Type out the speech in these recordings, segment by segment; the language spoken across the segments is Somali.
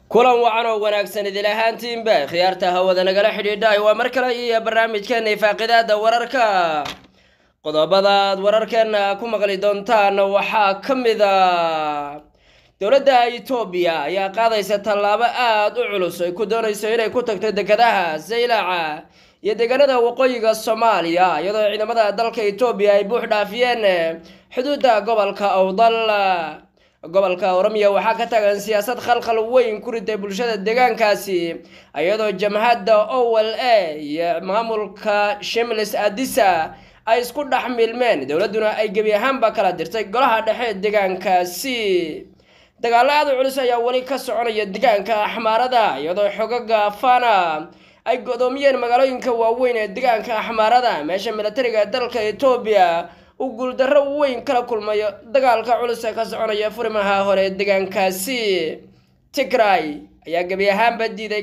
kulan wacan oo wanaagsan idil ahaantiinba khiyaarta hawada nagala xidhiidhay waa mar kale iyo barnaamijkeena faaqidaada wararka qodobada wararkeena ku maqli doontaan waxaa ka mid ah dowladda Itoobiya ayaa qaadaysa tallaabo aad u culus oo ku doonayso inay ku tagto dekedaha Saylaca iyo deegaanada waqooyiga Soomaaliya iyadoo ciidamada dalka Itoobiya ay buux dhaafiyeen xuduudda gobolka Awdal gobolka Oromiya waxaa ka tagan siyaasad khalkhal weyn ku riday bulshada deegaankaasi iyadoo jamhadda OLA iyo maamulka Shimlis Adisa ay isku dhaxmilmeen dowladuna ay gebi ahaanba kala dirtay golaha dhexe deegaankaasi dagaalada culus ayaa wali ka soconaya deegaanka Axmaarada iyadoo xogaga Fana ay godoomiyeen magaalooyinka waaweyn ee deegaanka Axmaarada meesha militariga dalka Itoobiya u guuldarro weyn kala kulmayo dagaalka culus ee ka soconaya furimaha hore deegaankaasi Tigray ayaa gebi ahaanba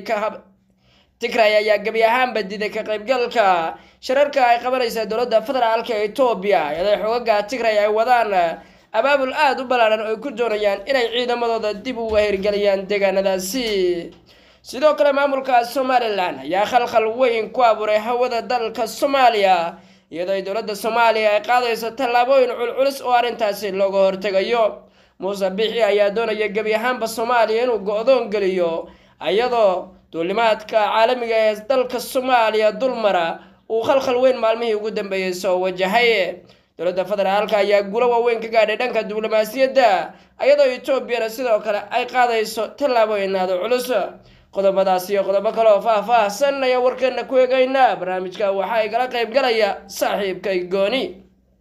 diiday ka qaybgalka shirarka ay qabanaysa dowladda federaalka Itoobiya iyadoo xogaga Tigray ay wadaan abaabul aad u balaaran oo ku doonayaan inay ciidamadooda dib uga hirgeliyaan deegaanadaasi sidoo kale maamulka Somaliland ayaa khalkhal weyn ku abuuray hawada dalka Soomaaliya iyadoo dowladda Soomaaliya ay qaadayso tallaabooyin culculus oo arintaasi looga hortagayo Muuse Bixi ayaa doonaya gebi ahaanba Soomaaliya inuu go'doon geliyo iyadoo duulimaadka caalamiga ee dalka Soomaaliya dulmara uu khalkhal weyn maalmihii ugu dambeeyay soo wajahay dowladda federaalka ayaa guulo waaweyn ka gaadhay dhanka diblomaasiyadda iyadoo Itoobiya sidoo kale ay qaadayso tallaabooyin aad u culus qodobadaas iyo qodobo kale oo faahfaahsan ayaa warkeena ku eegaynaa barnaamijka waxa ay kala qayb galaya saaxiibkay Gooni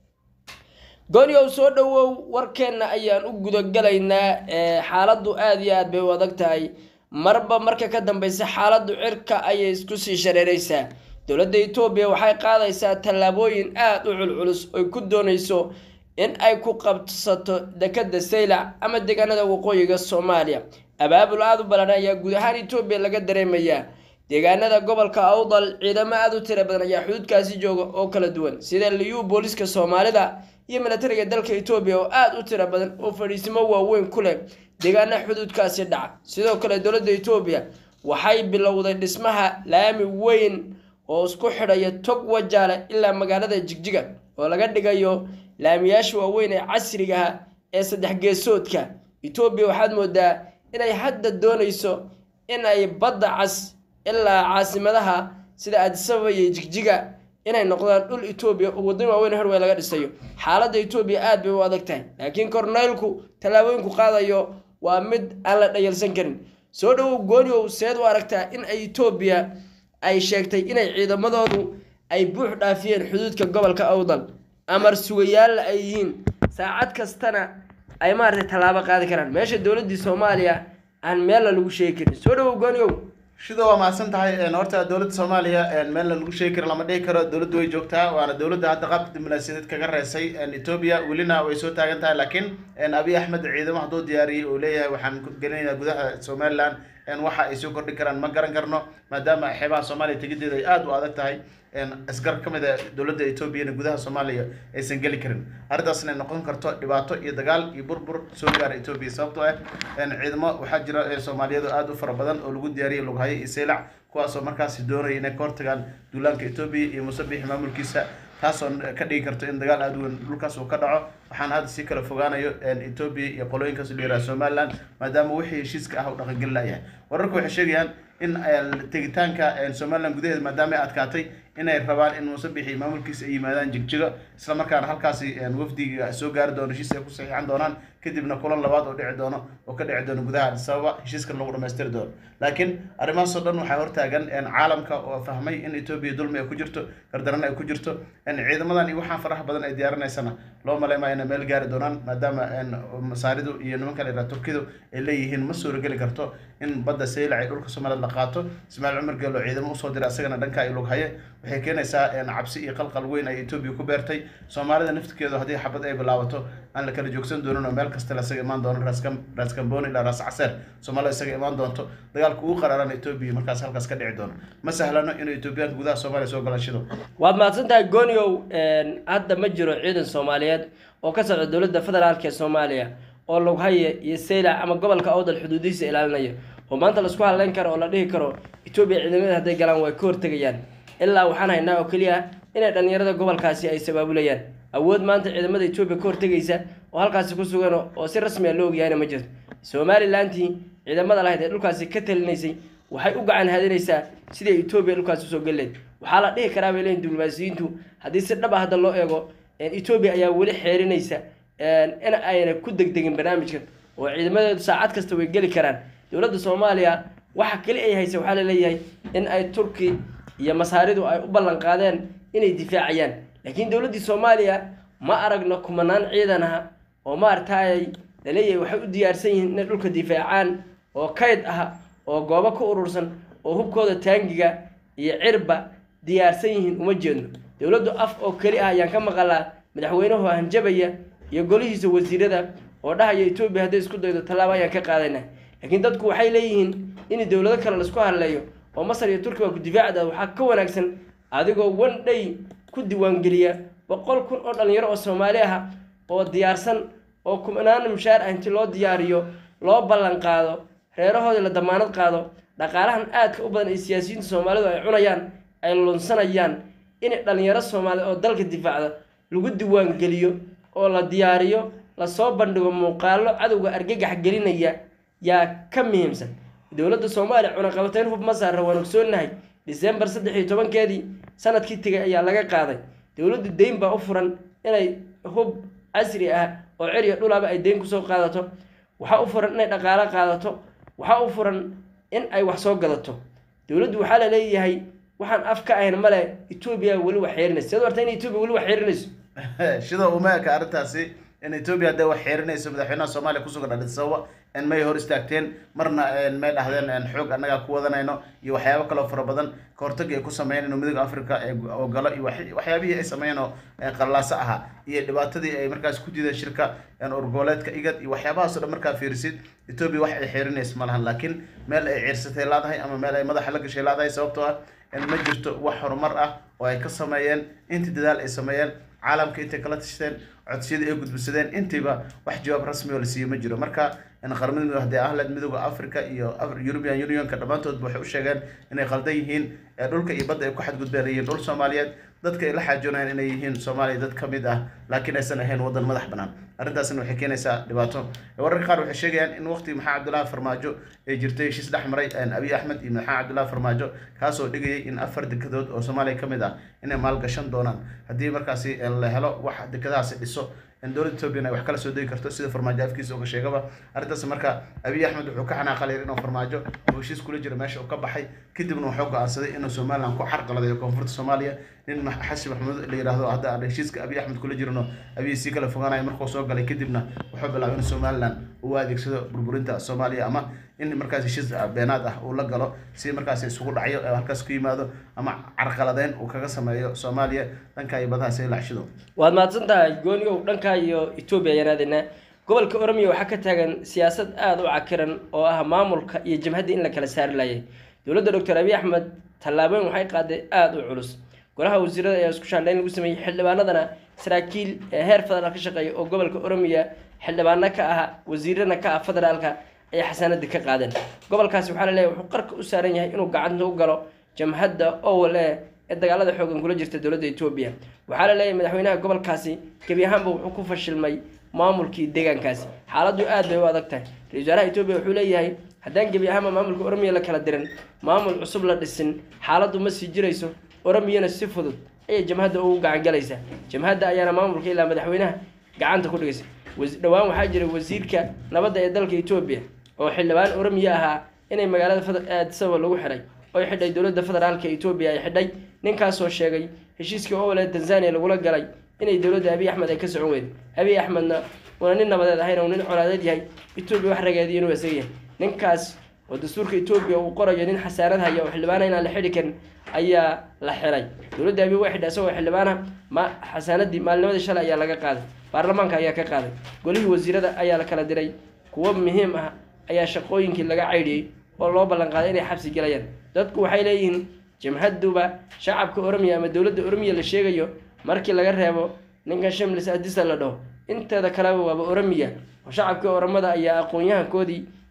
oo soo dhawow warkeena ayaan u guda galaynaa xaaladdu aad iyo aad bay u adag tahay marba marka ka dambaysa xaaladdu cirka ayay isku sii shareeraysaa dowladda Itoobiya waxay qaadaysaa tallaabooyin aad u culculus oo ku doonayso in ay ku qabsato dekedda Saylac ama deegaanada waqooyiga Soomaaliya abaabul aad u balaaran ayaa guud ahaan Itoobiya laga dareemayaa deegaanada gobolka Awdal ciidamo aad u tiro badan ayaa xuduudkaasi jooga oo kala duwan sida liyu booliska Soomaalida iyo militariga dalka Itoobiya oo aad u tiro badan oo fariisimo waaweyn ku leh deegaanada xuduudkaasi dhaca sidoo kale dowladda Itoobiya waxay bilowday dhismaha laami weyn oo isku xidhaya tog wajaale ilaa magaalada Jigjiga oo laga dhigayo laamiyaasha waaweyn ee casriga ah ee saddex geesoodka Itoobiya waxaad moodaa inay hadda doonayso in ay badda cas ilaa caasimadaha sida Addis Ababa iyo Jigjiga inay noqdaan dhul Itoobiya oo waddan waaweyn horweyn laga dhisayo xaaladda Itoobiya aad bay u adag tahay laakiin korneylku tallaabooyinku qaadayo waa mid aan la dhayalsan karin soo dhawow Gooni oo seed u aragtaa in ay Itoobiya ay sheegtay inay ciidamadoodu ay buux dhaafiyeen xuduudka gobolka Awdal amar sugayaal ay yihiin saacad kastana ay maartay tallaabo qaadi karaan meesha dowladda Soomaaliya aan meel lagu sheegi karin soo dhawow Gooni shido waa maasan tahay horta dowladda Soomaaliya meel lagu sheegi karo lama dhihi karo dowladdu way joogtaa waana dowladda hadda qaabka diblomaasiyadeed kaga reesay Itoobiya welina way soo taagan tahay laakiin Abiy Ahmed ciidamo hadoo diyaariyay oo leeyahay waxaan gelinaynaa gudaha Somaliland waxa ay soo kordhi karaan ma garan karno maadaama xeebaha Soomaaliya tigideeda ay aad u adag tahay asgar kamid ah dowladda Itoobiya gudaha Soomaaliya aysan gali karin arrintaasna noqon karto dhibaato iyo dagaal iyo burbur soo gaaray Itoobiya sababtoo ah ciidamo waxa jira Soomaaliyeed aad u fara badan oo lagu diyaariyay lug hayay Saylac kuwaas oo markaas doonayay inay ka hortagaan duulaanka Itoobiya iyo Muuse Bixi maamulkiisa taasoo ka dhigi karto in dagaal aad weyn dhulkaas uu ka dhaco waxaan hadda si kala fogaanayo Itoobiya iyo qolooyinkaas dheeraad Somaliland maadaama wixii heshiiska ah uu dhaqan gal layahay wararku waxay sheegayaan in tegitaanka Somaliland gudaheeda maadaama ay adkaatay inay rabaan in Muuse Bixi maamulkiisa ay yimaadaan Jigjiga isla markaana halkaasi wafdiga soo gaari doono heshiis ay ku saxiixan doonaan kadibna kulan labaad oo dhici doono oo ka dhici doono gudaha Addis Ababa heshiiskan lagu dhameystiri doono laakiin arrimahaas oo dhan waxay hortaagan caalamka oo fahmay in Itoobiya dulmi ay ku jirto gardaran ay ku jirto ciidamadan iyo waxaan faraha badan ay diyaarinaysana loo maleemaa inay meel gaari doonaan maadaama masaaridu iyo nimanka la yiraahdo Turkidu ay leeyihiin ma soo gali karto in badda Saylac ay dhulka Soomaaliya la qaato Ismaaciil Cumar Geelo ciidamo u soo diray asagana dhanka ay lug haye waxay keenaysaa cabsi iyo qalqal weyn ay Itoobiya ku beertay Soomaalida naftigeedu hadii xabad ay bilaabato aan la kala joogsan doono meel kasta la isaga imaan doono Ras Kamboni ila Ras Caseer Soomaalida isaga imaan doonto dagaalku uu qaraaran Itoobiya markaas halkaas ka dhici doono ma sahlano in Itoobiya gudaha Soomaaliya soo galashido waad maadsantahay Gooni hadda ma jiro ciidan Soomaaliyeed oo ka socda dowladda federaalka Soomaaliya oo lug haye iyo Saylac ama gobolka Awdal xuduudiisa ilaalinaya oo maanta la isku halayn karo oo la dhihi karo Ethiopia ciidamada hadday galaan way ka hortagayaan ilaa waxaan haynaa oo kaliya inay dhalinyarada gobolkaasi ay sabaabulayaan awood maanta ciidamada Ethiopia ka hortagaysa oo halkaasi ku sugan oo si rasmi ah loo ogyahay ma jirto Somaliland ciidamada lahayd ee dhulkaasi ka talinaysay waxay u gacan haadinaysaa sidii Ethiopia dhulkaasi soo galay waxaa la dhihi karaa weeleen diblomaasiyiintu haddii si dhab ah hadda loo eego Ethiopia ayaa wali xeerinaysa in ayna ku degdegin barnaamijkan oo ciidamada saacad kasta way gali karaan dawladda Soomaaliya waxa kale ay hayso waxa la leeyahay in ay Turki iyo masaaridu ay u ballan qaadeen inay difaacayaan laakiin dawladda Soomaaliya ma aragna kumanaan ciidan ah oo maartay leeyahay waxay u diyaarsan yihiin inay dhulka difaacaan oo kayd ah oo goobo ku urursan oo hubkooda taangiga iyo cirba diyaarsan yihiin uma jeedno dawladdu af oo kali ah ayaan ka maqalaa madaxweynuhu hanjabaya iyo golihiisa wasiirada oo dhahaya Ethiopia haday isku daydo talaabo ayaan ka qaadayna laakiin dadku waxay leeyihiin in dawlado kale la isku hadlayo oo Masar iyo Turkiga ku difaacada waxa ka wanaagsan adigoo one day ku diiwaan geliya 100,000 oo dhalinyaro oo Soomaali ah oo diyaarsan oo kumanaan mushaar ah intii loo diyaariyo loo ballan qaado reerahooda la damaanad qaado dhaqaalahan aadka u badan ee siyaasiyiinta Soomaalidu ay cunayaan ay lunsanayaan in dhalinyaro Soomaali oo dalka difaacda lagu diiwaan geliyo oo la diyaariyo la soo bandhigo muuqaalo cadawga argagax gelinaya yaa ka muhiimsan dawladda Soomaaliya cunaqabateyn hub Masar waan ogsoonahay December 13keedii sanadkii tagay ayaa laga qaaday dawladdu deyn baa u furan inay hub casri ah oo ciriyo dhulaba ay deyn ku soo qaadato waxa u furan inay dhaqaale qaadato waxa u furan in ay wax soo gadato dawladdu waxa la leeyahay waxaan afka ahayn male Ethiopia wali wax xeerinayso sidoo warta in Ethiopia wali wax xeerinayso sida uma ka arrintaasi in Ethiopia hadda wax xeerinayso madaxweynaha Soomaaliya ku sugan Addis Ababa in may hor istaagteen marna may dhahdeen xoog anaga ku wadanayno iyo waxyaabo kale oo fara badan ka hortag ay ku sameeyeen midowga Afrika oo galo iyo waxyaabihii ay sameeyeen oo qallaasa aha iyo dhibaatadii ay markaas ku diiday shirka urgoleedka igad iyo waxyaabahaas oo markaa fiirisid Ethiopia wax ay xeerinayso malahan laakiin meel ay ciirsatay laadahay ama meel ay madaxa la gashay laadahay sababtoo ah in ma jirto wax horumar ah oo ay ka sameeyeen inta dadaal ay sameeyeen caalamka inta kala tashteen codsiyada ay gudbisadeen intiba wax jawaab rasmi oo la siiyay ma jiro marka in qaramada hadii ahlad midowga Afrika iyo European Union ka dhamaantood waxay u sheegeen inay qaldan yihiin dhulka iyo badda ay ku xadgudbeen dhul Soomaaliyeed dadka ila xaajoonayaan inay yihiin Soomaaliya dad kamid ah laakiin aysan ahayn wadan madax banaan arrintaasna waxay keenaysaa dhibaato wararka qaar waxay sheegayaan in waqti Maxamed Abdullaah Farmaajo ay jirtay heshiis dhexmaray Abiy Ahmed iyo Maxamed Abdullaah Farmaajo kaasoo dhigayay in 4 dekedood oo Soomaaliya kamid ah inay maal gashan doonaan hadii markaasi la helo wax dekedaas dhiso in dawladda Ethiopia ay wax kala soo deegi karto sida Farmaajo afkiisa uga sheegaba arrintaas marka Abiy Ahmed wuxuu ka xanaaqay inuu Farmaajo oo heshiis kula jiro meesha uu ka baxay kadibna wuxuu go'aansaday inuu Soomaaliland ku xarqaladeeyo koonfurta Soomaaliya nin Xasan Maxamuud la yiraahdo hadda heshiiska Abiy Ahmed kula jirno Abiy si kala fogaanay markuu soo galay kadibna wuxuu bilaabay in Soomaaliland uu adeegsado burburinta Soomaaliya ama in markaas heshiis beenaad ah uu la galo si markaas isugu dhacayo halkaas ku yimaado ama carqaladeyn uu kaga sameeyo Soomaaliya dhanka ay badaha si la xishido waad maadsantahay gooniyow dhanka iyo Ethiopia yaraadina gobolka Oromiya waxa ka taagan siyaasad aad u cakiran oo ah maamulka iyo jamhadda in la kala saar laayay dawladda Dr. Abiy Ahmed talaabeen waxay qaaday aad u culus golaha wasiirada ayaa isku shaandhayn lagu sameeyay xildhibaanadana saraakiil heer federaal ka shaqeeya oo gobolka Oromiya xildhibaano ka ah wasiirana ka ah federaalka ay xasaanada ka qaadeen gobolkaasi waxa la leeyahay wuxuu qarka u saaran yahay inuu gacanta u galo jamhadda OLA ee dagaalada xoogan kula jirta dawladda Ethiopia waxa la leeyahay madaxweynaha gobolkaasi gabi ahaanba wuxuu ku fashilmay maamulkii deegaankaasi xaaladdu aad bay u adag tahay ra'iisul wasaaraha Ethiopia wuxuu leeyahay haddaan gabi ahaanba maamulka Oromiya la kala dirin maamul cusub la dhisin xaaladdu ma sii jirayso Oromiyana si fudud ay jamhadda ugu gacan galaysa jamhadda ayaana maamulka ilaa madaxweynaha gacanta ku dhigaysa dhawaan waxaa jiray wasiirka nabadda ee dalka Ethiopia oo xildhibaan Oromiya ahaa inay magaalada Addis Ababa lagu xiray oo xidhay dawladda federaalka Ethiopia ay xidhay ninkaas oo sheegay heshiiskii OLA Tanzania lagula galay inay dawladda Abiy Ahmed ay ka socon weyd Abiy Ahmedna waa nin nabadeed ahayn oo nin colaadeed yahay Ethiopia wax rageediyay inuu asagay ninkaas oo dastuurka Ethiopia uu qorayo nin xasaanad haya oo xildhibaan la xidhi kan ayaa la xiray dawladda Abiy waxay dhashay oo xildhibaana ma xasaanadii maalnimada shalay ayaa laga qaaday baarlamaanka ayaa ka qaaday golihii wasiirada ayaa la kala diray kuwa muhiim ah ayaa shaqooyinkii laga caydiyay oo loo ballan qaaday inay xabsi galayaan dadku waxay leeyihiin jamhadduba shacabka Oromiya ama dawladda Oromiya la sheegayo markii laga reebo ninka Shamlis Addis la dhaho inteeda kale waa Oromiya oo shacabka Oromada ayaa aqoon-yahankoodii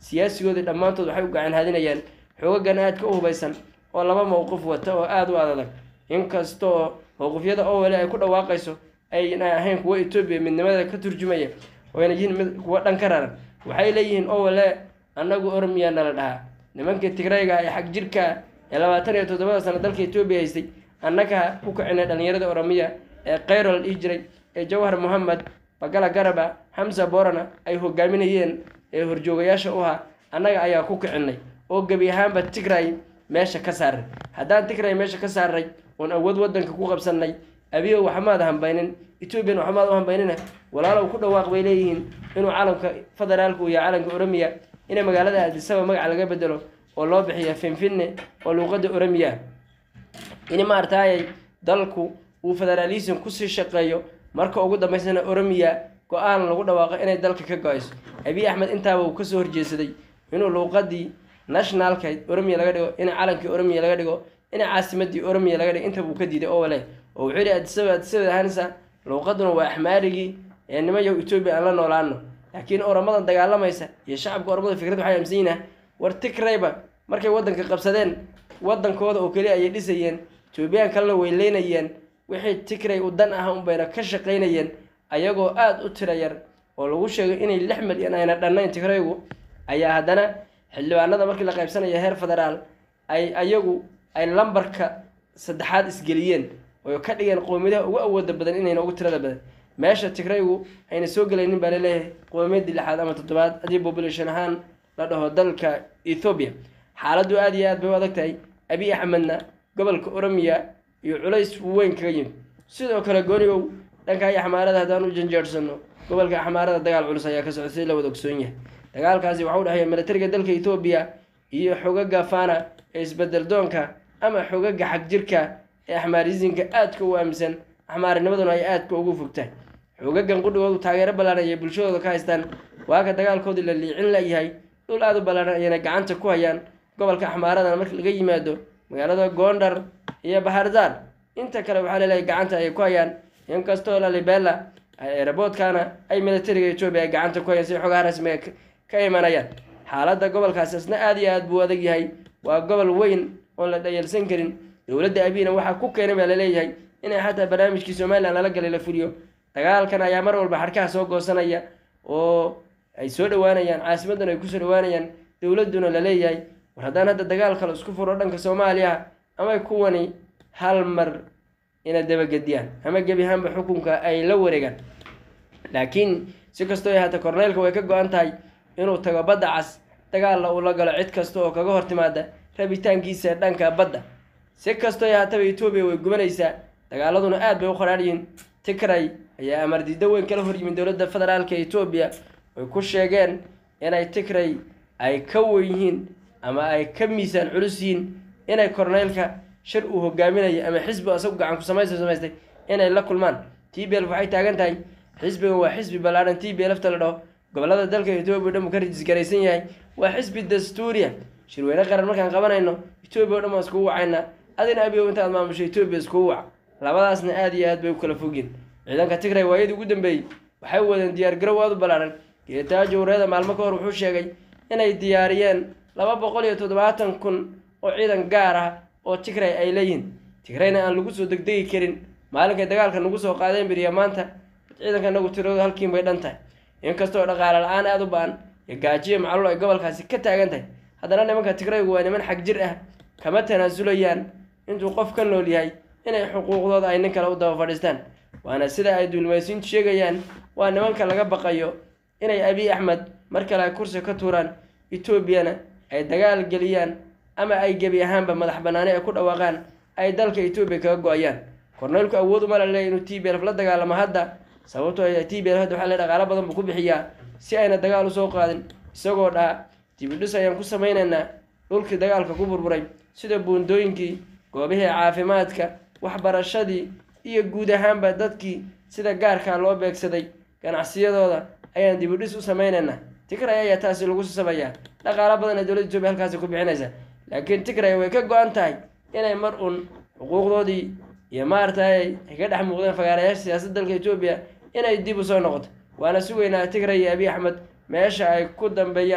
siyaasigoodii dhammaantood waxay u gacan hadinayaan xoogagan aadka u hubaysan oo laba mowqif wata oo aada u adag inkastoo mowqifyada owale ay ku dhawaaqayso ayna ahayn kuwa Ethiopia midnimada ka turjumaya oo ayna yihiin mid kuwa dhan ka raran waxay leeyihiin owale annagu Oromiya nala dhaha nimanka Tigrayga ay xaq jirka ee 27 sano dalka Ethiopia haystay annaga ku kicina dhalinyarada Oromiya ee Qayrol Ijray ee Jawhar Muhammad Bagala Garaba Hamza Borana ay hogaaminayeen ee horjoogayaasha u ahaa annaga ayaa ku kicinay oo gabi ahaanba Tigray meesha ka saaray haddaan Tigray meesha ka saaray oon awood wadanka ku qabsanay abiyo waxmaad hambaynin Ethiopia waxmaad u hambaynina walaalow ku dhawaaq bay leeyihiin inuu caalamka federaalku iyo caalamka Oromiya in magaalada Addis Ababa magac laga bedelo oo loo bixiyo Finfinne oo luqadda Oromiya in maartay dalku uu federalism ku sii shaqeeyo marka ugu dambeysana Oromiya go'aan lagu dhawaaqo inay dalka ka go'ayso Abiy Ahmed intaaba uu ka soo horjeesaday inuu luqadii nationalka Oromiya laga dhigo in caalamka Oromiya laga dhigo in caasimadii Oromiya laga dhigo inta uu ka diiday oo wale oo wuxuu yiri Addis Ababa hansa luqaduna waa axmaarigi ee nimayo Ethiopia aan la noolaano laakiin Oromadan dagaalamaysa iyo shacabka Oromada fikrad waxay aaminsan war Tigrayba markay wadanka qabsadeen wadankooda oo kaliya ay dhisayeen Ethiopian kala weyleynayeen wixii Tigray u dan ah bayna ka shaqeynayeen ayagoo aad u tira yar oo lagu sheegay inay 6 milyan ayna dhannayn Tigraygu ayaa haddana xildhibaanada markii la qaybsanayo heer federaal ayagu ay lambarka saddexaad isgeliyeen oo ka dhigeen qoomiyadaha ugu awoodda badan inayna ugu tirada badan meesha Tigraygu ayna soo galaynin baa leeyahay qoomiyadii lixaad ama toddobaad adii population ahaan la dhaho dalka Ethiopia xaaladdu aad iyo aad bay u adag tahay Abiy Ahmedna gobolka Oromiya iyo culays weyn kaga yimid sidoo kale goonigow dhanka ay xamaarada hadaan u janjeersano gobolka xamaarada dagaal culus ayaa ka socday la wada ogsoon yahay dagaalkaasi waxa uu dhaxay militariga dalka Ethiopia iyo xogaga Fana ee isbedel doonka ama xogaga xaq jirka ee axmaarizinka aadka u aaminsan axmaarnimaduna ay aadka ugu fogtahay xogagan qudhigoodu taageero ballaaran ay bulshadooda ka haystaan waa ka dagaalkoodii la liicin layahay dhul aad u ballaaran ayna gacanta ku hayaan gobolka axmaarada marka laga yimaado magaalada Gondar iyo Bahardar inta kale waxa leeyahay gacanta ay ku hayaan inkastoo Lalibela airportkana ay militariga Ethiopia gacanta ku hayaan si xogaha rasmiga ka imanayaan xaaladda gobolkaas isna aad iyo aad buu adag yahay waa gobol weyn oo la dhayalsan karin dawladda Abiina waxa ku keenay baa leeyahay inay xataa barnaamijkii Soomaaliland la galay la fuliyo dagaalkan ayaa mar walba xarkaha soo goosanaya oo ay soo dhawaanayaan caasimadana ay ku soo dhawaanayaan dawladuna la leeyahay war haddaan hadda dagaal kale isku furo dhanka Soomaaliya ama kuwani hal mar ina dabagadiyaan ama gabi ahaanba xukunka ay la wareegaan laakiin si kastoo ay hata korneelka way ka go'an tahay inuu tago badda cas dagaal la ula galo cid kasta oo kaga hortimaada rabitaankiisa dhanka badda si kastoo ay hata Ethiopia way gubanaysaa dagaaladuna aad bay u qaraariyeen Tigray ayaa amar diido weyn kala hor yimid dawladda federaalka Ethiopia way ku sheegeen inay Tigray ay ka weyn ama ay ka miisaan culus yihiin inay korneelka shir uu hogaaminayo ama xisbi asagu gacan ku samaystay inay la kulmaan TPLF waxay taagan tahay xisbiga waa xisbi ballaaran TPLF la dhaho gobolada dalka Ethiopia dhan ka rijisgaraysan yahay waa xisbi dastuuriya shirweyne qaran markaan qabanayno Ethiopia dhan isku wacayna adina Abiy inta aad maamushay Ethiopia isku wac labadaasna aad iyo aad bay u kala fogeen ciidanka Tigray waayadii ugu dambeeyay waxay wadeen diyaar garow aad u ballaaran Geetaajo Reeda maalmo ka hor wuxuu sheegay inay diyaariyeen 270,000 oo ciidan gaar ah oo Tigray ay leeyihiin Tigrayna aan lagu soo degdegi karin maalinka dagaalka nagu soo qaadeen bariya maanta ciidanka nagu tirado halkiin bay dhantahay inkastoo dhaqaale la'aan aad u baan iyo gaajiyo macluul ay gobolkaasi ka taagan tahay haddana nimanka Tigraygu waa niman xaq jir ah kama tanaasulayaan intuu qof ka nool yahay inay xuquuqdooda ay nin kale u daba fadhiistaan waana sida ay dulmaysiintu sheegayaan waa nimanka laga baqayo inay Abiy Ahmed mar kale kursi ka tuuraan Ethiopia ay dagaal galiyaan ama ay gabi ahaanba madax banaani ku dhawaaqaan ay dalka Ethiopia kaga go'ayaan korneelku awood uma leeyahay inuu TPLF la dagaalamo hadda sababtoo ay TPLF waxa la dhaqaale badan ku bixiyaa si ayna dagaal u soo qaadin isagoo dhaa dibidhis ayaan ku sameeynaa dhulkii dagaalka ku burburay sida buundooyinkii goobihii caafimaadka waxbarashadii iyo guud ahaanba dadkii sida gaarka loo beegsaday ganacsiyadooda ayaan dibidhis u sameeynaa Tigray ayaa taasi lagu sameeyaa dhaqaale badan ee dawladda Ethiopia halkaas ku bixinaysa laakiin Tigray way ka go'an tahay inay mar xuquuqdoodii iyo maartay ay ka dhex muuqdaan fagaarayaasha siyaasadda dalka Ethiopia inay dib u soo noqoto waana sugeynaa Tigray iyo Abiy Ahmed meesha ay ku dambeeyaan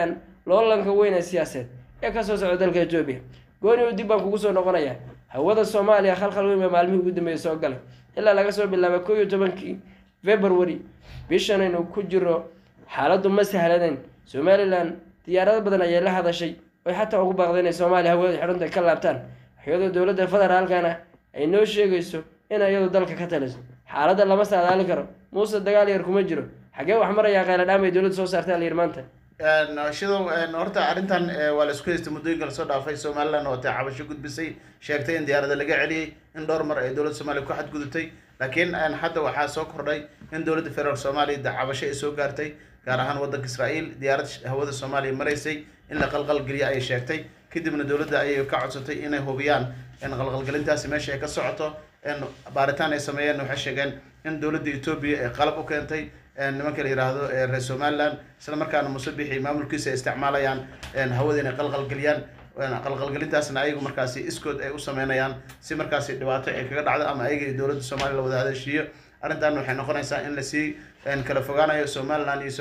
loolanka weyn ee siyaasadeed ee ka soo socda dalka Itoobiya gooni u dib baan kugu soo noqonayaa hawada Soomaaliya khalkhal weyn ee maalmihii ugu dambeeyay soo galay ilaa laga soo bilaabo 11 February bishan inuu ku jiro xaaladdu ma sahlanayn Somaliland diyaarado badan ayaa la hadashay oo xataa ugu baaqdeen Soomaaliya hawada xirunta ka laabtaan hay'adda dawladda federaalkana ay noo sheegayso in ayadu dalka ka taliso xaaladda lama saadaali karo muuse dagaal yar kuma jiro xagee wax maraya qayla dhaamay dawladda soo saartay liirmaanta shidow horta arrintan waa la isku haystay muddooyinka la soo dhaafay Somaliland oo cabasho gudbisay sheegtay in diyaarada laga celiyay in dhowr mar ay dawladda Soomaaliya ku xadgudubtay laakiin hadda waxaa soo kordhay in dawladda federaalka Soomaaliya cabasho ay soo gaartay gaar ahaan waddanka Israa'iil diyaarad hawada Soomaaliya maraysay in la qalqal geliyo ay sheegtay kadibna dawladda ayay ka codsatay inay hubiyaan in qalqalgelintaasi meesha ay ka socoto in baaritaan ay sameeyeen waxay sheegeen in dawladda Itoobiya ay qalab u keentay nimanka la yiraahdo reer Somaliland isla markaana musabixi maamulkiisa isticmaalayaan hawada inay qalqalgeliyaan qalqalgelintaasna ayagu markaasi iskood ay u sameynayaan si markaasi dhibaato ay kaga dhacdo ama ayaga dawladda Soomaaliya la wada hadashiyo arrintan waxay noqonaysaa in la sii kala fogaanayo Somaliland iyo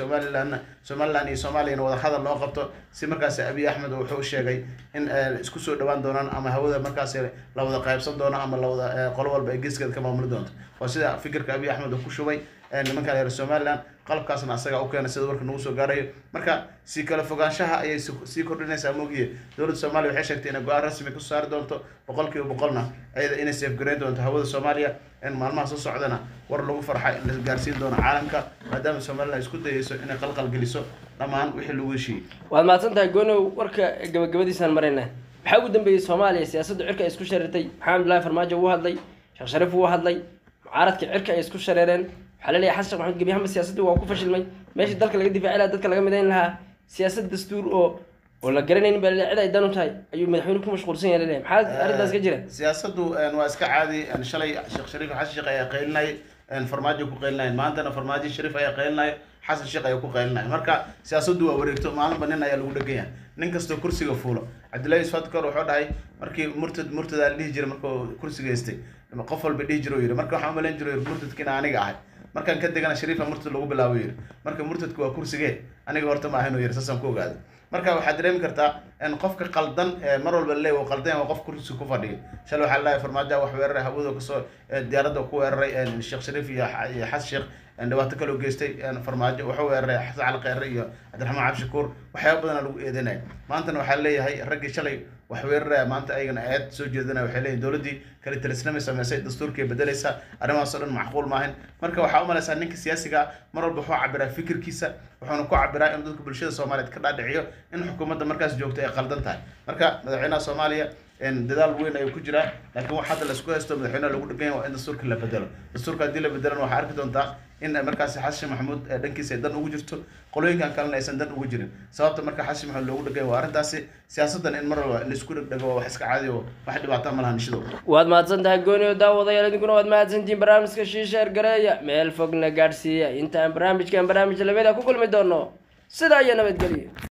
Soomaaliya wada hadal loo qabto si markaasi Abiy Ahmed wuxuu sheegay in isku soo dhawaan doonaan ama hawada markaasi la wada qaybsan doono ama la wada qolo walba ay geeskeeda ka maamuli doonto waa sida fikirka Abiy Ahmed uu ku shubay nimanka reer Somaliland qalabkaasna asaga u keenay sida warka nagu soo gaarayo marka si kala fogaanshaha ayay sii kordhinaysaa moogiye dawladda Soomaaliya waxay sheegtay in go'aan rasmi ka saari doonto 100% ayada inay safegareyn doonto hawada Soomaaliya in maalmaha soo socdana war lagu farxay in la gaarsiin doono caalamka maadaama Somaliland isku dayayso inay qalqal geliso dhamaan wixii lagu heshiiyay waad maasantahay goonow warka gabagabadiisan marayna waxa ugu dambeeyay Soomaaliya siyaasadda cirka ay isku shareertay Maxamed Abdullaahi Farmaajo uu hadlay Sheekh Shariif uu hadlay mucaaradka cirka ay isku shareereen حلالي حسن محمد جبيه هم السياسة وقوفش المي ماشي دلك اللي قدي في عيلة دلك اللي قمدين لها سياسة دستور أو ولا جرينين بالعيلة يدانو تاي أيوة مدحونكم مشغول سنة لليم حال أريد أسكت جرا سياسة أنو أسكت عادي أن شلي شيخ شريف حسن شيخ قيلنا أن فرماجي قيلنا ما عندنا فرماجي شريف قيلنا حسن شيخ قيلنا مركا سياسة دو وريكتو ما أنا بنينا يلو دقيقة ننكستو كرسي قفولة عبد الله يسفات كارو حد هاي مركي مرتد اللي يجري مركو كرسي جيستي لما قفل بدي يجرو مركو حامل يجرو مرتد كنا أنا قاعد markaan ka degana shariifa murtad lagu bilaaway marka murtadku waa kursigee aniga horta ma ahayno yarsasan ku ogaado marka waxa dareemi kartaa in qofka qaldan mar walba leeyahay qaldan waa qof kursi ku fadhiyo shal waxa la farmaajo wax weerar hawada ka soo diyaaradda ku weeraray Sheekh Shariif iyo Xasan Sheekh dhawaato kale oo geystay farmaajo waxa weeraray Xasan Cali Khayre iyo Cabdiraxmaan Cabshakuur waxyaabo badan lagu eedeynay maantana waxa leeyahay ragga shalay wax weeraray maanta ayagana aad soo jeedana waxay leeyihiin dawladii kale talisnamay sameysay dastuurkii bedelaysa arrimahaas oo dhan macquul maahan marka waxa u malaysaa ninka siyaasiga mar walba wuxuu cabiraa fikirkiisa wuxuuna ku cabiraa in dadka bulshada Soomaaliyeed ka dhaadhiciyo in xukuumadda markaas joogto ay qaldan tahay marka madaxweynaha Soomaaliya dadaal weyn ay ku jiraan laakiin waxa hadda la isku haysto madaxweynaha lagu dhigay waa in dastuurka la bedelo dastuurka hadii la bedelo waxa arki doontaa in markaas Xasan Maxamuud dhankiisa dan ugu jirto qolooyinkan kalena aysan dan ugu jirin sababta marka Xasan Maxamuud loogu dhigay waa arintaasi siyaasadan in mar walba la isku dhago wax iska caadi oo wax dhibaato ma lahan shido waad maadsantahay gooni daawadayaal idinkuna waad maadsantiin barnaamijka Shiisheer Gareeya meel fogna gaarsiiya inta barnaamijkan barnaamij labada ku kulmi doono sida ay nabadgeliyo